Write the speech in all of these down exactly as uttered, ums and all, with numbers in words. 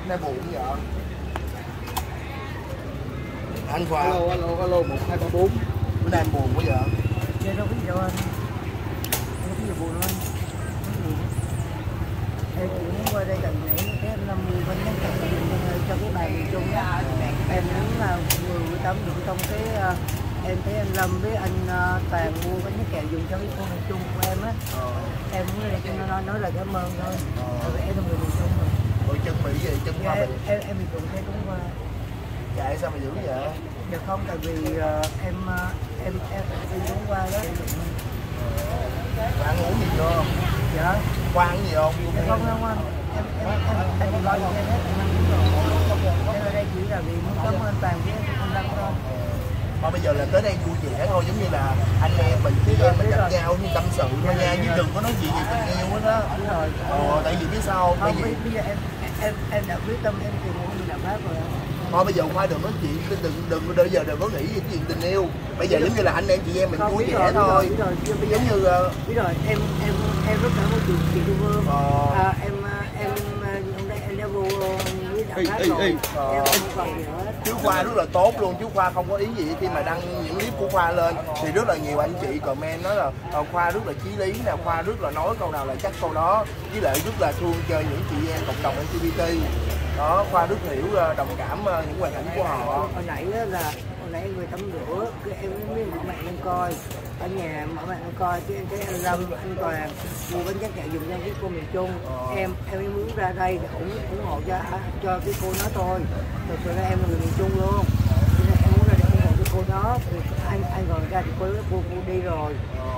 Nay buồn vậy. Anh Khoa. Alo, alo, alo, một, hai, ba, bốn. Bữa nay em buồn quá vậy? Chơi đâu có gì đâu anh. Không có gì buồn đâu anh. Em chỉ muốn qua đây tận nãy cái anh Lâm vẫn nhắn tin cho cái bài miền Trung á. Em muốn là vừa buổi tắm được trong cái em thấy anh Lâm với anh Toàn mua bánh nước kẹo dùng cho cái cô miền Trung của em á. Em muốn đây cho nó nói, nói lời cảm ơn thôi. Tại em là người miền Trung rồi. Ôi chân bị gì? Chân dạ, Khoa bị. Em em bị trụng thấy đúng qua. Chạy sao mà dữ vậy? Dạ không, tại vì uh, em, uh, em em em đúng qua đó. Bạn ăn uống gì chưa? Dạ. Qua ăn gì không? Dạ không không anh. Em em em em đi lo gì em hết. Em ăn đúng rồi. Em ở đây chỉ là vì muốn cảm ơn Toàn với anh Lâm thôi. Mà bây giờ là tới đây vui vẻ thôi, giống như là anh em mình chứ em mình gặp nhau như tâm sự thôi nha, chứ đừng có nói chuyện gì tình yêu hết á. Đúng rồi. Ờ, tại vì biết sao? Tại Không, vì bây giờ em em em đã quyết tâm em tìm một người nào khác rồi. thôi bây giờ Khoa đừng nói chuyện, đừng đừng bây giờ đừng có nghĩ về chuyện tình yêu. Bây giờ giống như là anh em chị em mình vui vẻ thôi. Biết rồi, biết rồi. Giống như uh... biết rồi, em em em rất cảm ơn chị chị Thu Phương. Ờ. À, em em em đã em đã vô với đạo khác rồi. Em không còn gì hết. Chú Khoa rất là tốt luôn, chú Khoa không có ý gì khi mà đăng những clip của Khoa lên thì rất là nhiều anh chị comment nói là Khoa rất là chí lý nè, Khoa rất là nói câu nào là chắc câu đó, với lại rất là thương cho những chị em cộng đồng lờ giê bê tê. Đó, Khoa rất hiểu đồng cảm những hoàn cảnh của họ. Hồi nãy là hồi nãy người tắm rửa, cái em mới mở mạng lên coi ở nhà, mở mạng lên coi cái cái anh Lâm, anh Toàn mua bánh tráng kẹo dùng cho cái cô miền Trung. ờ. em em mới muốn ra đây để ủng ủng hộ cho cho cái cô đó thôi. Thực sự là em là người miền Trung luôn, nên em muốn ra để ủng hộ cái cô đó. Thì anh anh còn ra thì cô cô, cô đi rồi.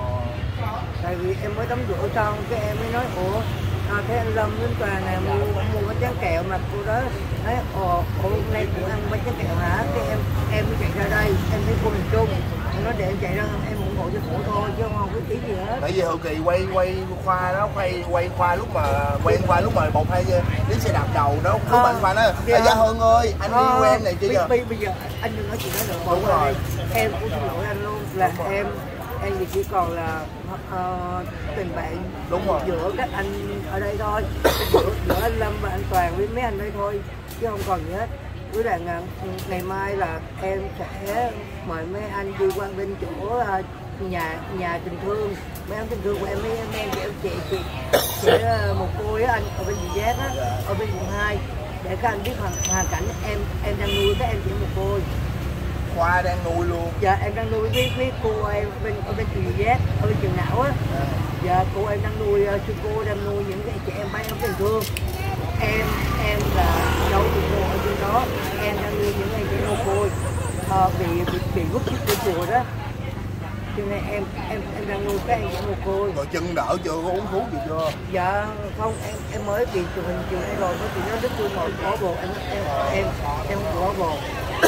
Tại vì em mới tắm rửa xong cái em mới nói ủa à, thấy anh Lâm đến Toàn này mua mua bánh tráng kẹo mà cô đó nói ồ ồ hôm nay cũng ăn bánh tráng kẹo hả? Cái em em mới chạy ra đây, em thấy cô miền Trung, em nói để em chạy ra em ủng hộ cho cổ thôi chứ không có tí gì hết. Tại vì hồi kỳ quay quay Khoa đó, quay quay Khoa lúc mà quen Khoa lúc mà một hai đến xe đạp đầu đó, lúc mà anh Khoa nói dạ. Gia Hân ơi anh đi yêu em này chứ giờ. Bây, bây giờ anh đừng nói chuyện đó nữa. Đúng rồi. Em cũng xin lỗi anh luôn là em em chỉ còn là uh, tình bạn đúng rồi giữa các anh ở đây thôi, giữa, giữa anh Lâm và anh Toàn với mấy anh đây thôi chứ không còn gì hết. Với lại ngày mai là em sẽ mời mấy anh đi qua bên chỗ uh, nhà nhà tình thương, mấy anh tình thương của em mấy em chị chị chị, chị uh, một cô á anh ở bên Dì Giác á, ở bên quận hai để các anh biết hoàn, hoàn cảnh em em đang nuôi các em chỉ một cô. Khoa đang nuôi luôn. Dạ em đang nuôi với, với cô em ở bên ở bên trường Giác, ở bên trường não á. À. Dạ cô em đang nuôi, sư cô đang nuôi những cái trẻ em bay ở tình thương. Em em là đâu của cô ở bên đó, em đang nuôi những em trẻ mồ côi à, bị bị bị vứt xuống chùa đó. Cho nên em em em đang nuôi các em trẻ mồ côi. Rồi chân đỡ chưa, có uống thuốc gì chưa? Dạ không, em em mới bị chụp hình chiều nay rồi, có chị nó đứt tôi một bó bột, em em em em không bó bột.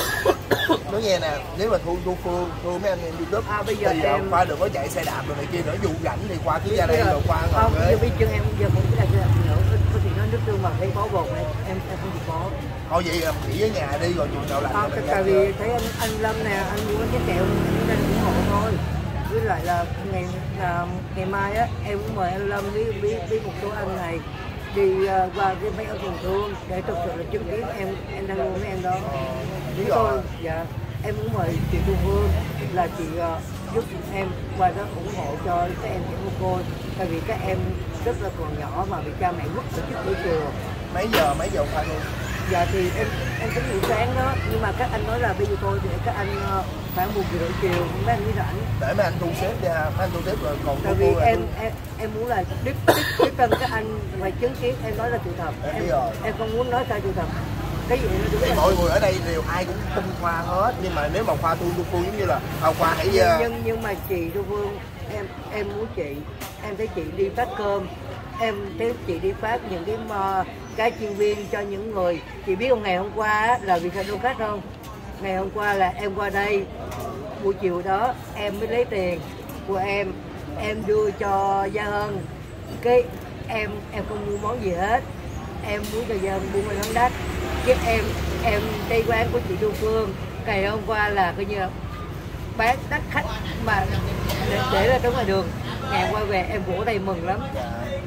Nói nghe nè, nếu mà Thu Thu Phương, Thu mấy anh em YouTube à, bây giờ thì em... Khoa đừng có chạy xe đạp rồi này kia nữa, dù rảnh thì Khoa cứ ra đây rồi Khoa ngồi không, ghế. bây giờ chân em giờ cũng là xe đạp nữa, có thì nó đứt tôi mà thấy bó bột này, em em không được bó. Thôi vậy nghỉ ở nhà đi rồi chừng nào lạnh. Không, tại vì thấy anh anh Lâm nè, anh mua cái kẹo em đang ủng hộ thôi. Với lại là ngày là, ngày mai á em cũng mời anh Lâm với với, với một số anh này đi uh, qua cái mấy ở tình thương để thực sự là chứng kiến em em đang nuôi mấy em đó. Chúng tôi dạ em cũng mời chị Thu Phương là chị uh, giúp em qua đó ủng hộ cho các em trẻ mồ côi, tại vì các em rất là còn nhỏ mà bị cha mẹ vứt ở trước cửa trường. Mấy giờ mấy giờ Khoa luôn? Dạ thì em em tính buổi sáng đó, nhưng mà các anh nói là bây giờ tôi để các anh uh, khoảng một giờ rưỡi chiều mấy anh mới rảnh. Để mấy anh thu xếp đi ha, mấy anh thu xếp rồi còn tại vì em, em em muốn là đích đích thân các anh phải chứng kiến em nói là sự thật. Em em, em không muốn nói sai sự thật. Cái gì nó đúng thì là mọi người ở đây đều ai cũng tin Khoa hết, nhưng mà nếu mà Khoa thu Thu Phương giống như là Khoa hãy nhưng, nhưng nhưng mà chị Thu Phương em em muốn chị em thấy chị đi phát cơm, em thấy chị đi phát những cái uh, cái chuyên viên cho những người. Chị biết không, ngày hôm qua là vì sao đâu khách không, ngày hôm qua là em qua đây buổi chiều đó em mới lấy tiền của em em đưa cho Gia Hân, cái em em không mua món gì hết, em muốn cho Gia Hân mua món đắt, chứ em em đây quán của chị Thu Phương ngày hôm qua là coi như là bán đắt khách mà để, để ra trong ngoài đường. Ngày qua về em vỗ tay mừng lắm.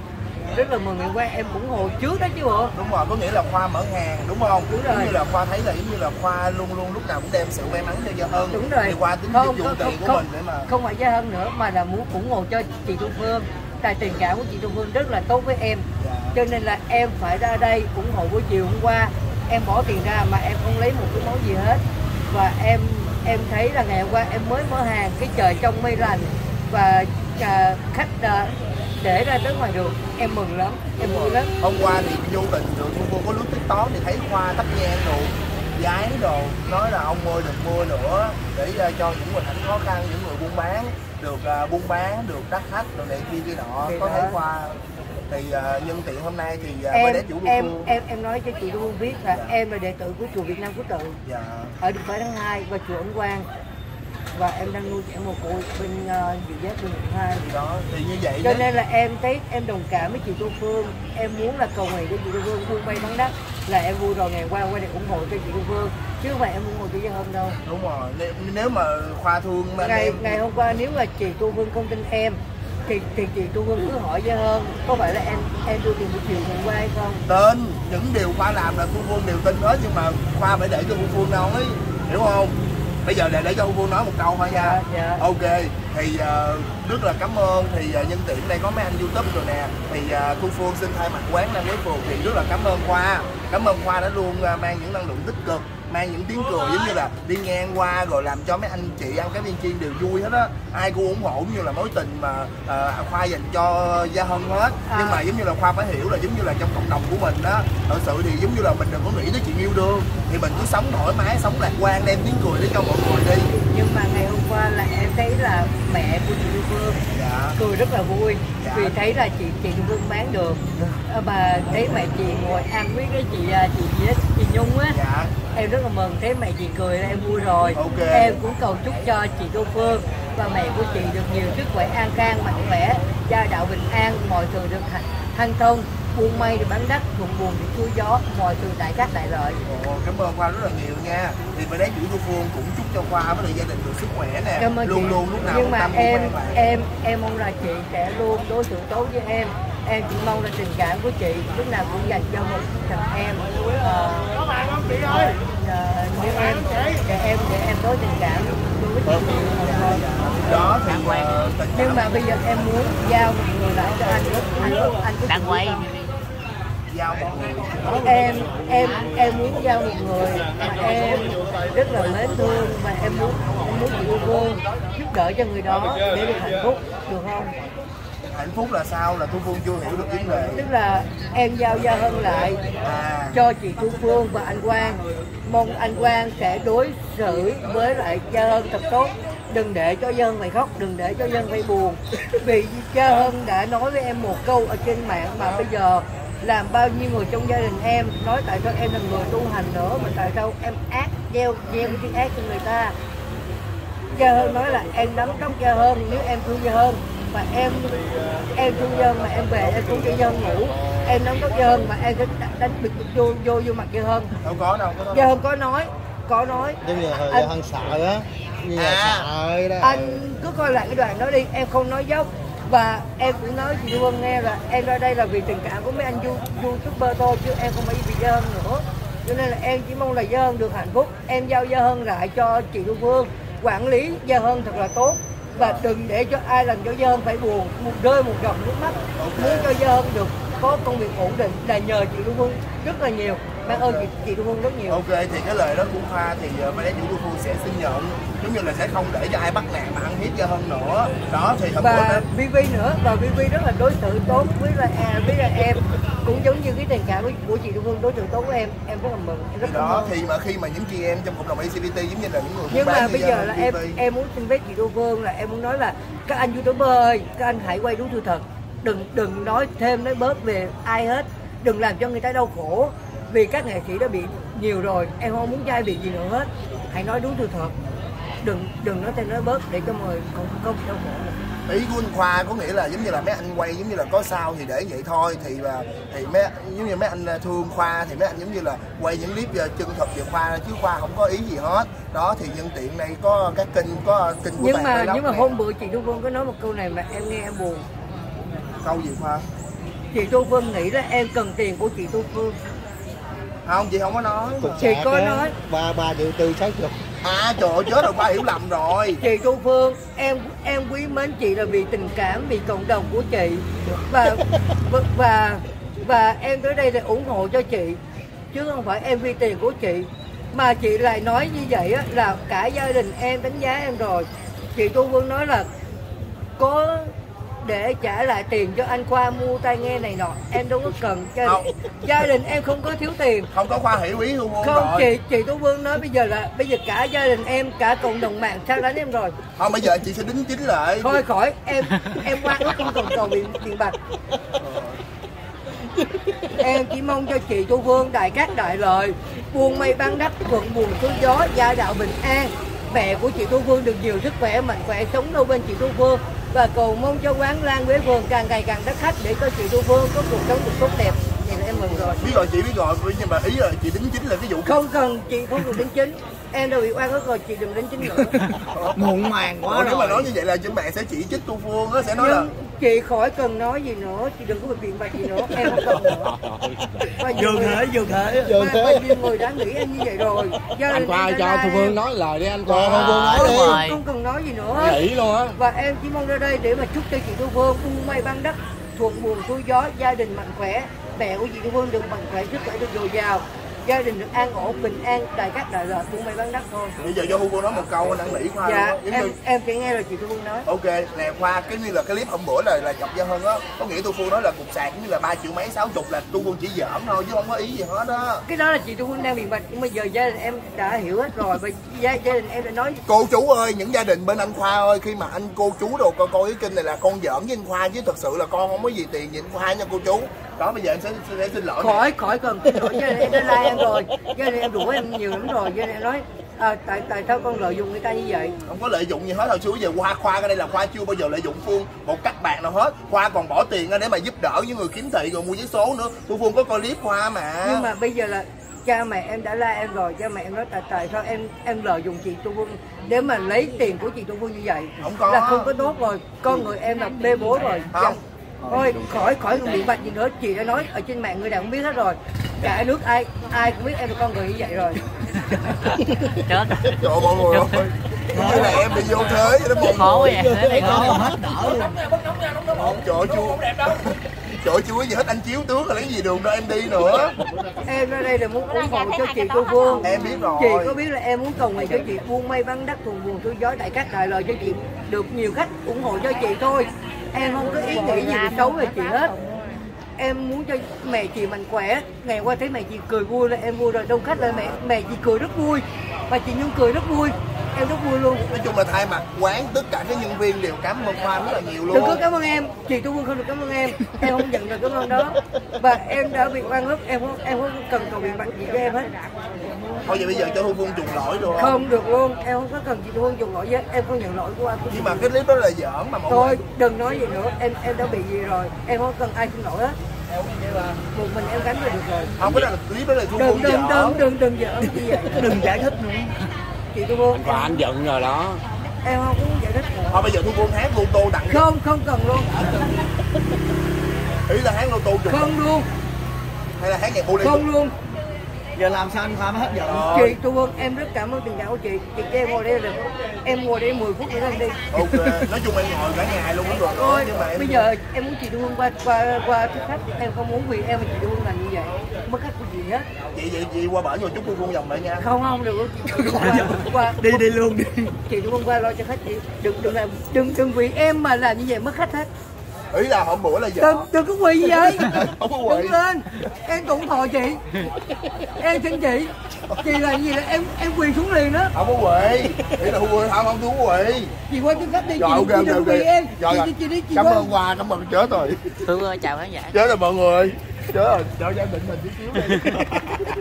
rất là mừng ngày qua em ủng hộ trước đó chứ bộ. Đúng rồi, có nghĩa là Khoa mở hàng đúng không? Đúng rồi. Giống như là Khoa thấy là giống như là Khoa luôn luôn lúc nào cũng đem sự may mắn cho Gia Hân. Đúng rồi. Thì Khoa tính không, dùng không, tiền không, của không, mình để mà không phải Gia Hân nữa mà là muốn ủng hộ cho chị Thu Phương. Tại tình cảm của chị Thu Phương rất là tốt với em. dạ. Cho nên là em phải ra đây ủng hộ buổi chiều hôm qua. Em bỏ tiền ra mà em không lấy một cái món gì hết. Và em em thấy là ngày hôm qua em mới mở hàng, cái trời trong mây lành và à, khách à, để ra tới ngoài đường, em mừng lắm, em vui lắm. Hôm qua thì vô tình rồi Thu Phương có lướt TikTok thì thấy Khoa tắt nhang đồ, gái đồ, nói là ông ơi đừng mua nữa để uh, cho những người cảnh khó khăn, những người buôn bán được uh, buôn bán được đắt khách rồi này kia kia nọ. Thì có đó. thấy Khoa thì uh, nhân tiện hôm nay thì uh, em để chủ Thu em Phương. em em nói cho chị Thu Phương biết là Dạ. em là đệ tử của chùa Việt Nam Quốc Tự Dạ. ở đường Phải tháng hai và chùa Ấn Quang, và em đang nuôi trẻ mồ côi bên uh, Dự Giác bên quận hai. Thì đó thì như vậy Cho đó. nên là em thấy em đồng cảm với chị Thu Phương, em muốn là cầu nguyện cho chị Thu Phương buôn bay bán đắt, là em vui rồi ngày qua qua để ủng hộ cho chị Thu Phương chứ không phải em ủng hộ cho Gia Hân đâu. Đúng rồi, nếu, nếu mà Khoa thương mà Ngày em ngày hôm qua nếu mà chị Thu Phương không tin em thì thì chị Thu Phương cứ hỏi Gia Hân có phải là em em đưa tiền buổi chiều ngày qua hay không. tin những điều Khoa làm là Thu Phương đều tin hết, nhưng mà Khoa phải để cho Thu Phương nói, hiểu không? Bây giờ để để cho Thu Phương nói một câu thôi nha. Dạ, dạ. Ok thì uh, rất là cảm ơn, thì uh, nhân tiện đây có mấy anh YouTube rồi nè, thì uh, Thu Phương xin thay mặt quán Nam Quế Phường thì rất là cảm ơn Khoa, cảm ơn Khoa đã luôn uh, mang những năng lượng tích cực, mang những tiếng cười giống như là đi ngang qua rồi làm cho mấy anh chị ăn cái viên chiên đều vui hết á, ai cũng ủng hộ giống như là mối tình mà uh, Khoa dành cho Gia Hân hết. À. Nhưng mà giống như là Khoa phải hiểu là giống như là trong cộng đồng của mình đó, thật sự thì giống như là mình đừng có nghĩ tới chuyện yêu đương, thì mình cứ sống thoải mái, sống lạc quan, đem tiếng cười để cho mọi người đi. Nhưng mà ngày hôm qua là em thấy là mẹ của chị Thu Phương Dạ. cười rất là vui. Dạ. Vì thấy là chị chị Thu Phương bán được, bà thấy mẹ chị ngồi ăn với cái chị chị chị, chị Nhung á. Dạ. Em rất là mừng, thấy mẹ chị cười là em vui rồi. Ok. Em cũng cầu chúc cho chị Thu Phương và mẹ của chị được nhiều sức khỏe, an khang, mạnh khỏe, gia đạo bình an, mọi thứ được hanh thông, buôn may được bán đắt, thuận buồm thì xuôi gió, mọi thứ đại cát đại lợi. Ồ, cảm ơn Khoa rất là nhiều nha. Thì bên đấy chủ Thu Phương cũng chúc cho Khoa với lại gia đình được sức khỏe nè. Cảm ơn luôn chị. luôn lúc nào Nhưng cũng mà tâm em khỏe bạn. em em mong là chị sẽ luôn đối xử tốt với em. Em chỉ mong là tình cảm của chị lúc nào cũng dành cho một thằng em. Có bạn không chị ơi? Nếu em để em để em có tình cảm đối với chị. Đó thì uh, tình Nhưng cảm mà bây giờ em muốn giao một người lại cho anh anh có anh có đang quay giao một người. em em em muốn giao một người mà em rất là mến thương và em muốn em muốn chị Thu Phương giúp đỡ cho người đó để được hạnh phúc, được không? Hạnh phúc là sao? Là Thu Phương chưa hiểu được vấn đề. Tức là em giao Gia Hân lại À. cho chị Thu Phương và anh Quang, mong anh Quang sẽ đối xử với lại Gia Hân thật tốt, đừng để cho Gia Hân phải khóc, đừng để cho Gia Hân phải buồn. Vì Gia Hân đã nói với em một câu ở trên mạng mà bây giờ làm bao nhiêu người trong gia đình em nói tại sao em là người tu hành nữa mà tại sao em ác, gieo gieo cái tiếng ác cho người ta. Gia Hân nói là em đấm tróc Gia Hân nếu em thương Gia Hân, mà em em thương Gia Hân mà em về em cũng cho Gia Hân ngủ, em đấm tróc Gia Hân mà em cứ đánh bịch vô vô vô mặt Gia Hân. Đâu có đâu có đâu. Gia Hân có nói có nói Giống như là anh, Hân sợ á, như là À. sợ đó. anh cứ coi lại cái đoạn đó đi, em không nói dốc. Và em cũng nói chị Thu Hân nghe là em ra đây là vì tình cảm của mấy anh YouTuber thôi chứ em không phải vì Gia Hân nữa. Cho nên là em chỉ mong là Gia Hân được hạnh phúc. Em giao Gia Hân lại cho chị Thu Phương quản lý Gia Hân thật là tốt, và đừng để cho ai làm cho Gia Hân phải buồn, một rơi một giọt nước mắt. Ok. Muốn cho Gia Hân được có công việc ổn định là nhờ chị Thu Phương rất là nhiều. Cảm ơn chị, chị Thu Phương rất nhiều. Ok thì cái lời đó của Khoa thì uh, bên đấy chủ Thu Phương sẽ xin nhận, giống như là sẽ không để cho ai bắt nạt mà ăn hiếp Gia Hân nữa. Đó thì thật Và Vi Vi nữa, và Vi Vi rất là đối xử tốt với là à, với là em, cũng giống như cái tình cảm của chị Thu Phương đối xử tốt với em, em rất là mừng, em rất thì cảm đó ơn. thì mà khi mà những chị em trong cộng đồng lờ giê bê tê giống như là những người buôn Nhưng bán mà như bây Gia giờ Hân, là Vi em Vi. em muốn xin phép chị Thu Phương là em muốn nói là các anh YouTuber ơi, các anh hãy quay đúng sự thật, đừng đừng nói thêm nói bớt về ai hết, đừng làm cho người ta đau khổ, vì các nghệ sĩ đã bị nhiều rồi, em không muốn cho ai bị gì nữa hết, hãy nói đúng sự thật, đừng đừng nói thêm nói bớt để cho mọi người không không bị đau khổ nữa. Ý của anh Khoa có nghĩa là giống như là mấy anh quay giống như là có sao thì để vậy thôi, thì là thì mấy giống như mấy anh thương Khoa thì mấy anh giống như là quay những clip về chân thật về Khoa chứ Khoa không có ý gì hết. Đó thì nhân tiện này có các kênh có kênh của Nhưng bạn mà Vlog nhưng mà này. hôm bữa chị Thu Phương có nói một câu này mà em nghe em buồn. Câu gì Khoa? chị Thu Phương nghĩ là em cần tiền của chị Thu Phương. Không, chị không có nói. Chị có nói ba ba triệu tư sáu chục. À trời ơi, chết rồi, Khoa hiểu lầm rồi. Chị Thu Phương, em em quý mến chị là vì tình cảm, vì cộng đồng của chị và và và em tới đây để ủng hộ cho chị chứ không phải em vì tiền của chị. Mà chị lại nói như vậy á, là cả gia đình em đánh giá em rồi. Chị Thu Phương nói là có để trả lại tiền cho anh Khoa mua tai nghe này nọ, em đâu có cần. Cho gia đình em không có thiếu tiền. Không có Khoa hiểu ý Thu Phương không rồi. chị chị Thu Phương nói bây giờ là bây giờ cả gia đình em, cả cộng đồng mạng sang đánh em rồi. Không, bây giờ chị sẽ đính chính lại. Thôi khỏi, em em qua ước không cần cầu biện tiền bạc. Em chỉ mong cho chị Thu Phương đại cát đại lợi, buôn mây ban đắp, thuận buồm xuôi gió, gia đạo bình an. Mẹ của chị Thu Phương được nhiều sức khỏe, mạnh khỏe, sống đâu bên chị Thu Phương. Và cầu mong cho quán Lan Quế Vườn càng ngày càng đắt khách để cho chị Thu Phương có cuộc sống được tốt đẹp. Vậy là em mừng rồi. Biết rồi, chị biết rồi, nhưng mà ý là chị đính chính là cái vụ. Không cần, chị không cần đính chính. Em đã bị oan hết rồi, chị đừng đính chính nữa. Muộn màng quá Ủa, rồi. nếu mà nói như vậy là chứ mẹ sẽ chỉ trích Thu Phương á, sẽ nói là Chị khỏi cần nói gì nữa, chị đừng có biện bạch gì nữa, em không cần nữa. Dường thế, dường thế. Dường thế. Bao nhiêu người đã nghĩ em như vậy rồi. Anh Khoa cho Thu Phương nói lời đi anh Khoa. Thu Phương nói đi. Không, không cần nói gì nữa. Nghĩ luôn á. Và em chỉ mong ra đây để mà chúc cho chị Thu Phương buôn may ban đắp, thuận buồm xuôi gió, gia đình mạnh khỏe, mẹ của chị Thu Phương được mạnh khỏe, sức khỏe được dồi dào, gia đình được an ổn, bình an, đại cát đại lợi, buôn may bán đắt thôi. bây giờ cho Thu Phương nói một câu, anh năn nỉ Khoa. Dạ, luôn em như... em sẽ nghe rồi chị Thu Phương nói. Ok, nè Khoa, cái như là cái clip hôm bữa là là chọc Gia Hân á, có nghĩa Thu Phương nói là cục sạc như là ba triệu mấy sáu chục là Thu Phương chỉ giỡn thôi chứ không có ý gì hết á. Cái đó là chị Thu Phương đang biện bạch, nhưng mà giờ gia đình em đã hiểu hết rồi và gia, gia đình em đã nói. Cô chú ơi, những gia đình bên anh Khoa ơi, khi mà anh cô chú đồ coi coi cái kênh này là con giỡn với anh Khoa chứ thật sự là con không có gì tiền với anh Khoa nha cô chú. Đó, bây giờ em sẽ, sẽ xin lỗi. Khỏi khỏi cần xin lỗi, gia đình em đã like em rồi, gia đình em đuổi em nhiều lắm rồi, gia đình em nói à, tại tại sao con lợi dụng người ta như vậy. Không có lợi dụng gì hết, hồi xưa giờ Khoa Khoa cái đây là Khoa chưa bao giờ lợi dụng Phương một cách bạc nào hết. Khoa còn bỏ tiền ra để mà giúp đỡ những người khiếm thị rồi mua vé số nữa. Thu Phương có coi clip Khoa mà. Nhưng mà bây giờ là cha mẹ em đã la em rồi, cha mẹ em nói tại tại sao em em lợi dụng chị Thu Phương để mà lấy tiền của chị Thu Phương như vậy. Không có. Là không có tốt rồi, con người em là bê bối rồi. Không. Thôi khỏi khỏi biện bạch gì nữa, chị đã nói ở trên mạng người nào cũng biết hết rồi, cả nước ai ai cũng biết em là con người như vậy rồi. Chết Trời ơi, mọi người ơi, như là em bị vô thế vậy đó mọi người. khó vậy thế này khó hết đỡ luôn. Trời ơi, chưa trời ơi, chưa có gì hết, anh chiếu tướng là lấy gì đường đâu em đi nữa. Em ra đây là muốn ủng hộ cho chị Thu Phương. Em biết rồi. Chị có biết là em muốn cầu nguyện cho chị buôn may bán đắt, thuận buồm xuôi gió, đại cát đại lợi cho chị được nhiều khách ủng hộ cho chị thôi. Em không có ý nghĩ gì xấu về chị hết. Em muốn cho mẹ chị mạnh khỏe. Ngày qua thấy mẹ chị cười vui là em vui rồi. Đông khách là mẹ mẹ chị cười rất vui, và chị Nhung cười rất vui, em rất vui luôn. Nói chung là thay mặt quán tất cả các nhân viên đều cảm ơn Khoa rất là nhiều luôn. Đừng có cảm ơn em, chị Thu Phương không được cảm ơn em, em không nhận được cảm ơn đó. Và em đã bị oan ức, em không em không cần cầu biện bạch gì cho em hết. Thôi vậy bây giờ cho Thu Phương chuộc lỗi rồi. Không được luôn, em không có cần chị Thu Phương chuộc lỗi với em, không nhận lỗi của anh. Nhưng mà cái clip đó là giỡn mà mọi Thôi người. đừng nói gì nữa, em em đã bị gì rồi, em không cần ai xin lỗi hết. Một mình em gánh là được rồi. Không, cái đó là clip đó là Thu Đừng Phương đừng giỡn. đừng đừng đừng giỡn như vậy. Đừng giải thích nữa. Chị Thu Phương. Và anh giận rồi đó. Em không có giải thích nữa. Thôi bây giờ Thu Phương hát lô tô tặng. Không không cần luôn. Ý là hát lô tô chụp. Không luôn. Hay là hát nhạc Bolero. Không luôn. Giờ làm sao anh Khoa mới hết giận? Ờ. Chị Thu Phương, em rất cảm ơn tình cảm của chị. Chị cho em ngồi đây được. Em ngồi đây mười phút nữa em đi. Ok, nói chung em ngồi cả ngày luôn cũng được. Thôi, Nhưng mà em bây giờ em muốn chị Thu Phương qua qua qua tiếp khách, em không muốn vì em và chị Thu Phương làm như vậy. Mất khách của chị hết. Chị vậy chị qua bển rồi chúc Thu Phương vòng lại nha. Không không được, chị Thu Phương qua, qua Đi đi luôn đi. chị Thu Phương qua lo cho khách chị. Đừng đừng làm đừng đừng vì em mà làm như vậy mất khách hết. Ý là hôm bữa là giờ. Đừng đừng có quỳ gì vậy. Không có quỳ. Đứng lên. Em ủng hộ chị. Em xin chị. Chị làm gì là em em quỳ xuống liền đó. Không có quỳ. Ý là Thu Phương không không Thu có quỳ. Chị qua tiếp khách đi. Rồi, Chị ok, chị ok, đừng ok. quỳ em. Rồi, Chị rồi. chị chị đi chị Cảm qua. ơn Khoa, cảm ơn chết rồi. Phương ơi, chào khán giả. Chết rồi mọi người. Chết rồi, cho gia đình mình chút xíu đi.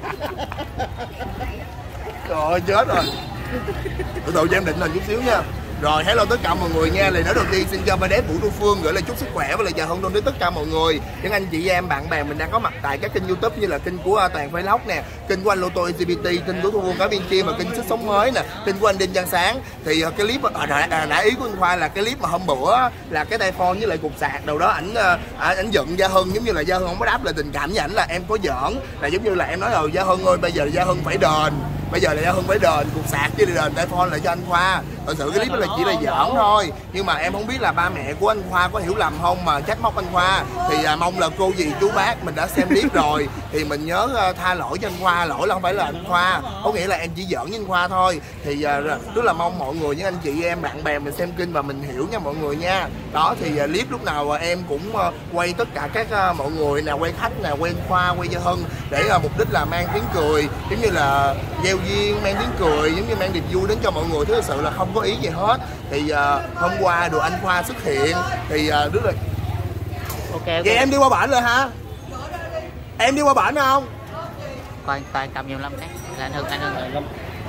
Trời ơi, chết rồi. Từ từ cho em định hình chút xíu nha. Rồi hello tất cả mọi người nha. Lời nói đầu tiên xin cho Vđ Vũ Thu Phương gửi lời chúc sức khỏe và lời chào hân đến tất cả mọi người, những anh chị em bạn bè mình đang có mặt tại các kênh YouTube như là kênh của Toàn Vlog nè, kênh của anh Lô Tô lờ giê bê tê, kênh của Thu Phương Cá Viên Kim và kênh Sức Sống Mới nè, kênh của anh Đinh Giang Sáng. Thì cái clip à, à, nãy ý của anh Khoa là cái clip mà hôm bữa là cái tay phone với lại cục sạc đầu đó ảnh à, ảnh giận Gia Hân, giống như là Gia Hân không có đáp lại tình cảm với ảnh, là em có giỡn, là giống như là em nói rồi Gia Hân ơi bây giờ Gia Hân phải đền, bây giờ là Gia Hân phải đền cục sạc chứ đền tay phone lại cho anh Khoa. Thật sự cái clip đó là chỉ là giỡn thôi, nhưng mà em không biết là ba mẹ của anh Khoa có hiểu lầm không mà trách móc anh Khoa. Thì à, mong là cô dì chú bác mình đã xem clip rồi thì mình nhớ uh, tha lỗi cho anh Khoa, lỗi là không phải là anh Khoa, có nghĩa là em chỉ giỡn với anh Khoa thôi. Thì uh, rất là mong mọi người, những anh chị em bạn bè mình xem kênh và mình hiểu nha mọi người nha. Đó thì uh, clip lúc nào uh, em cũng uh, quay tất cả các uh, mọi người nè, quay khách nè, quay anh Khoa, quay Gia Hân để uh, mục đích là mang tiếng cười, giống như là gieo duyên, mang tiếng cười, giống như mang niềm vui đến cho mọi người. Thế thực sự là không có ý gì hết. Thì uh, hôm qua được anh Khoa xuất hiện thì uh, rất là ok, okay. Vậy em đi qua bển rồi hả? Em đi qua bển không? Coi coi cầm nhiều lắm đấy. Là anh Hưng, anh Hưng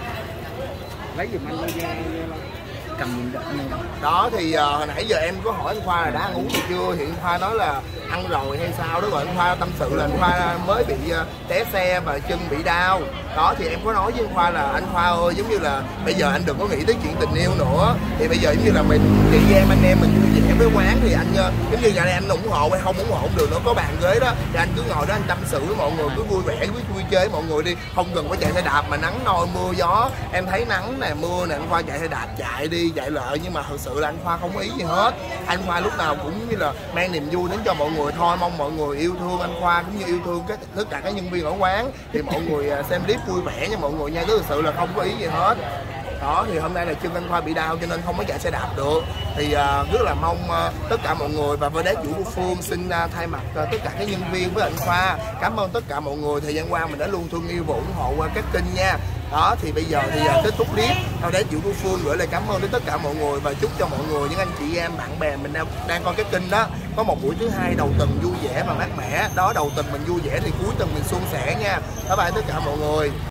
lấy giùm anh ra cầm giùm anh. Đó thì uh, hồi nãy giờ em có hỏi anh Khoa là đã ăn uống gì chưa, thì anh Khoa nói là ăn rồi hay sao đó. Rồi anh Khoa tâm sự là anh Khoa mới bị uh, té xe và chân bị đau. Đó thì em có nói với anh Khoa là anh Khoa ơi, giống như là bây giờ anh đừng có nghĩ tới chuyện tình yêu nữa, thì bây giờ giống như là mình chị em anh em mình vui vẻ với quán thì anh uh, giống như giờ này anh ủng hộ hay không ủng hộ không được nữa, có bàn ghế đó thì anh cứ ngồi đó anh tâm sự với mọi người, cứ vui vẻ cứ vui chơi với mọi người đi, không cần phải chạy xe đạp mà nắng nôi mưa gió. Em thấy nắng nè mưa nè, anh Khoa chạy xe đạp chạy đi chạy lại, nhưng mà thật sự là anh Khoa không có ý gì hết. Anh Khoa lúc nào cũng như là mang niềm vui đến cho mọi người thôi, mong mọi người yêu thương anh Khoa cũng như yêu thương các tất cả các nhân viên ở quán. Thì mọi người xem clip vui vẻ nha mọi người nha, thực sự là không có ý gì hết. Đó thì hôm nay là chân anh Khoa bị đau cho nên không có chạy xe đạp được. Thì uh, rất là mong uh, tất cả mọi người và Vđ Vũ Thu Phương xin uh, thay mặt uh, tất cả các nhân viên với anh Khoa cảm ơn tất cả mọi người thời gian qua mình đã luôn thương yêu và ủng hộ uh, các kênh nha. Đó thì bây giờ thì uh, kết thúc clip, Vđ Vũ Thu Phương gửi lời cảm ơn đến tất cả mọi người và chúc cho mọi người, những anh chị em bạn bè mình đang, đang coi cái kênh đó có một buổi thứ hai đầu tuần vui vẻ và mát mẻ. Đó, đầu tuần mình vui vẻ thì cuối tuần mình suôn sẻ nha. Bye bye tất cả mọi người.